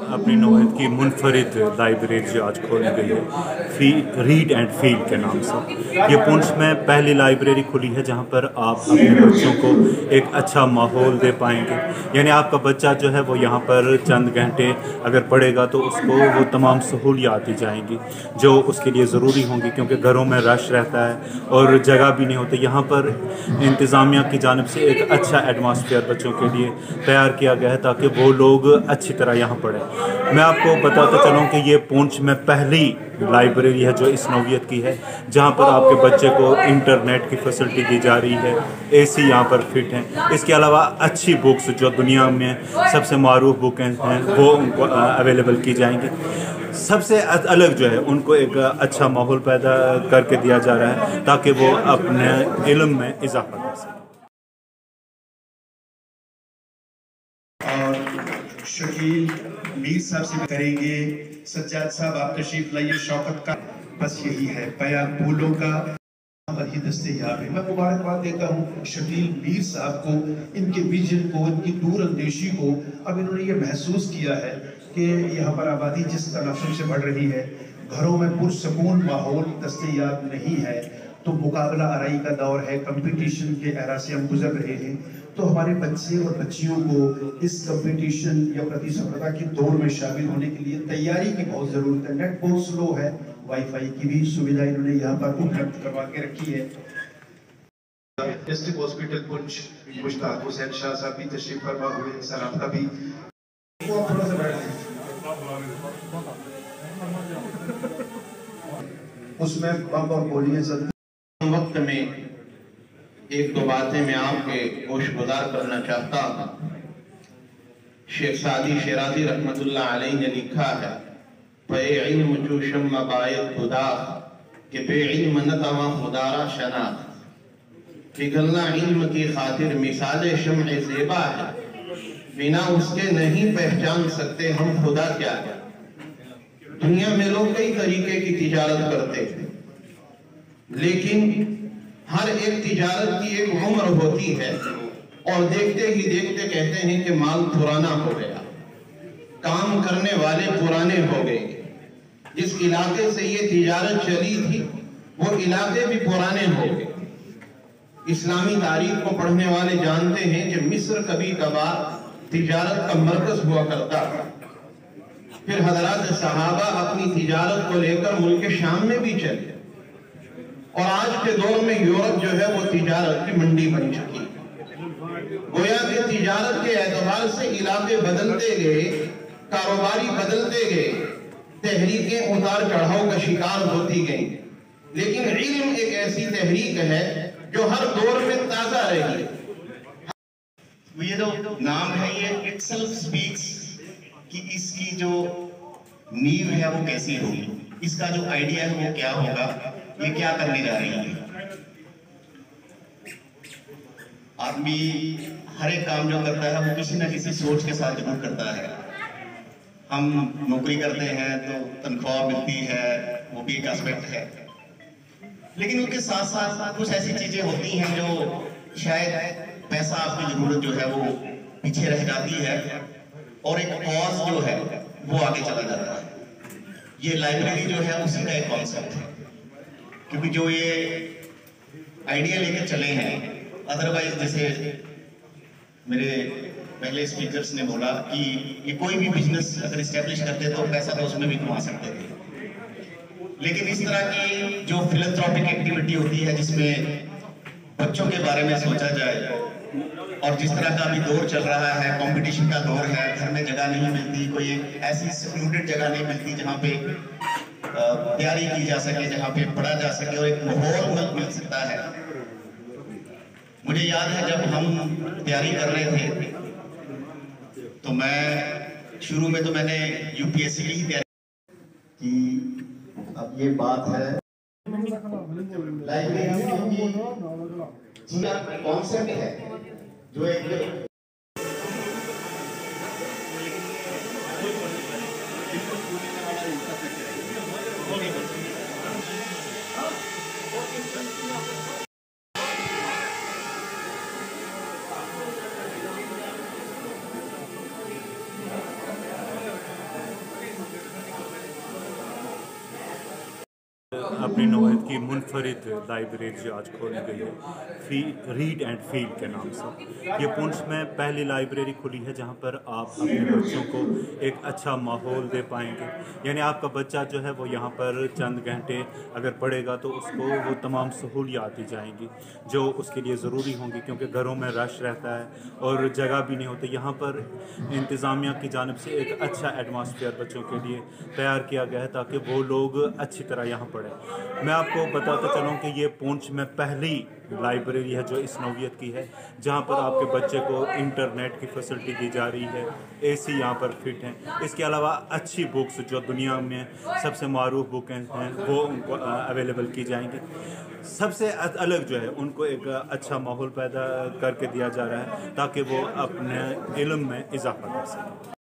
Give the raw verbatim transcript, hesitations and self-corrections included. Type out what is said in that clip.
अपनी नौयत की मुनफरिद लाइब्रेरी जो आज खोली गई है फी रीड एंड फील के नाम से। ये पुंछ में पहली लाइब्रेरी खुली है जहाँ पर आप अपने बच्चों को एक अच्छा माहौल दे पाएंगे। यानी आपका बच्चा जो है वो यहाँ पर चंद घंटे अगर पढ़ेगा तो उसको वो तमाम सहूलियात दी जाएंगी जो उसके लिए ज़रूरी होंगी, क्योंकि घरों में रश रहता है और जगह भी नहीं होती। यहाँ पर इंतज़ामिया की जानिब से एक अच्छा एटमॉस्फेयर बच्चों के लिए तैयार किया गया है ताकि वो लोग अच्छी तरह यहाँ पढ़ें। मैं आपको बताता चलूँ कि ये पुंछ में पहली लाइब्रेरी है जो इस नौयत की है जहाँ पर आपके बच्चे को इंटरनेट की फैसिलिटी दी जा रही है, एसी यहाँ पर फिट है। इसके अलावा अच्छी बुक्स जो दुनिया में सबसे मारूफ बुक हैं वो उनको अवेलेबल की जाएंगी। सबसे अलग जो है उनको एक अच्छा माहौल पैदा करके दिया जा रहा है ताकि वो अपने इल्म में इजाफा कर सकें। और शकील मीर साहब से करेंगे। सज्जाद साहब आप तशरीफ लाइए। शौकत का बस यही है, बयां फूलों का पर ही दस्तयाब है। मैं मुबारकबाद देता हूँ शकील मीर साहब को, इनके विजन को, इनकी दूर अंदेशी को। अब इन्होंने ये महसूस किया है कि यहाँ पर आबादी जिस तनासुब से बढ़ रही है, घरों में पुरसकून माहौल दस्तयाब नहीं है, तो मुकाबला आराई का दौर है, कंपटीशन के एरा से हम गुजर रहे हैं। तो हमारे बच्चे और बच्चियों को इस कंपटीशन या प्रतिस्पर्धा की दौड़ में शामिल होने के लिए तैयारी की बहुत ज़रूरत है। नेट बहुत स्लो है, वाईफाई की भी सुविधा इन्होंने यहाँ पर उपलब्ध करवा के रखी है। डिस्ट्रिक्ट हॉस्पिटल पुंछ मुश्ताक हुसैन शाह साहब भी तशरीफ फरमा हुए हैं। सर आपका भी थोड़ा सा बैठ उसमें बम और गोलियां चलती। वक्त में एक दो बातें मैं आपके गोशगुजार करना चाहता हूँ। शेख सादी शिराजी रहमतुल्लाह अलैह ने लिखा है, पे इल्म चूशम मबायत खुदा के पे इल्म नतवा खुदारा शनाख्त। पिघलना इल्म की खातिर मिसाले शम्अ ज़ेबा है, बिना उसके नहीं पहचान सकते हम खुदा क्या है। दुनिया में लोग कई तरीके की तिजारत करते हैं, लेकिन हर एक तिजारत की एक उम्र होती है और देखते ही देखते कहते हैं कि माल पुराना हो गया, काम करने वाले पुराने हो गए। जिस इलाके से ये तिजारत चली थी वो इलाके भी पुराने हो गए। इस्लामी तारीख को पढ़ने वाले जानते हैं कि मिस्र कभी कभार तिजारत का मरकज हुआ करता था। फिर हजरत सहाबा अपनी तिजारत को लेकर मुल्क शाम में भी चले और आज के दौर में यूरोप जो है वो तिजारत की मंडी बन चुकी है। गोया कि तिजारत के एतबार से इलाके बदलते गए, कारोबारी बदलते गए, तहरीकें उतार चढ़ाव का शिकार होती गई, लेकिन इल्म एक ऐसी तहरीक है जो हर दौर में ताजा रही। ये जो नाम है ये इटसेल्फ स्पीक्स कि इसकी जो नींव है वो कैसी होगी, इसका जो आइडिया है वो क्या होगा, ये क्या करने जा रही है। आदमी हर एक काम जो करता है वो किसी ना किसी सोच के साथ जरूर करता है। हम नौकरी करते हैं तो तनख्वाह मिलती है, वो भी एक एस्पेक्ट है, लेकिन उसके साथ साथ कुछ ऐसी चीजें होती हैं जो शायद पैसा आपकी जरूरत जो है वो पीछे रह जाती है और एक कॉज जो है वो आगे चला जाता है। ये लाइब्रेरी जो है उसी का एक कॉन्सेप्ट है, क्योंकि जो ये आइडिया लेकर चले हैं, अदरवाइज जैसे मेरे पहले स्पीकर्स ने बोला कि ये कोई भी बिजनेस अगर इस्टेब्लिश करते तो पैसा तो उसमें भी कमा सकते थे, लेकिन इस तरह की जो फिलैंथ्रोपिक एक्टिविटी होती है जिसमें बच्चों के बारे में सोचा जाए, और जिस तरह का अभी दौर चल रहा है, कंपटीशन का दौर है, घर में जगह नहीं मिलती, कोई ऐसी सिक्योरिटेड जगह नहीं मिलती जहाँ पे तैयारी की जा सके, जहाँ पे पढ़ा जा सके और एक माहौल मिल सकता है। मुझे याद है जब हम तैयारी कर रहे थे तो मैं शुरू में तो मैंने यूपीएससी की ही तैयारी की। अब ये बात है लाइब्रेरी की कॉन्सेप्ट है जो एक अपनी नौयत की मुनफरिद लाइब्रेरी आज खोली गई है, फी रीड एंड फील के नाम से। ये पुंछ में पहली लाइब्रेरी खुली है जहाँ पर आप अपने बच्चों को एक अच्छा माहौल दे पाएंगे। यानी आपका बच्चा जो है वो यहाँ पर चंद घंटे अगर पढ़ेगा तो उसको वो तमाम सहूलियात दी जाएंगी जो उसके लिए ज़रूरी होंगी, क्योंकि घरों में रश रहता है और जगह भी नहीं होती। यहाँ पर इंतज़ामिया की जानिब से एक अच्छा एटमॉस्फेयर बच्चों के लिए तैयार किया गया है ताकि वो लोग अच्छी तरह यहाँ पढ़ें। मैं आपको बताता चलूँ कि ये पुंछ में पहली लाइब्रेरी है जो इस नौयत की है जहाँ पर आपके बच्चे को इंटरनेट की फैसिलिटी दी जा रही है, एसी यहाँ पर फिट है। इसके अलावा अच्छी बुक्स जो दुनिया में सबसे मारूफ बुकें हैं वो उनको अवेलेबल की जाएंगी। सबसे अलग जो है उनको एक अच्छा माहौल पैदा करके दिया जा रहा है ताकि वो अपने इल्म में इजाफा कर सकें।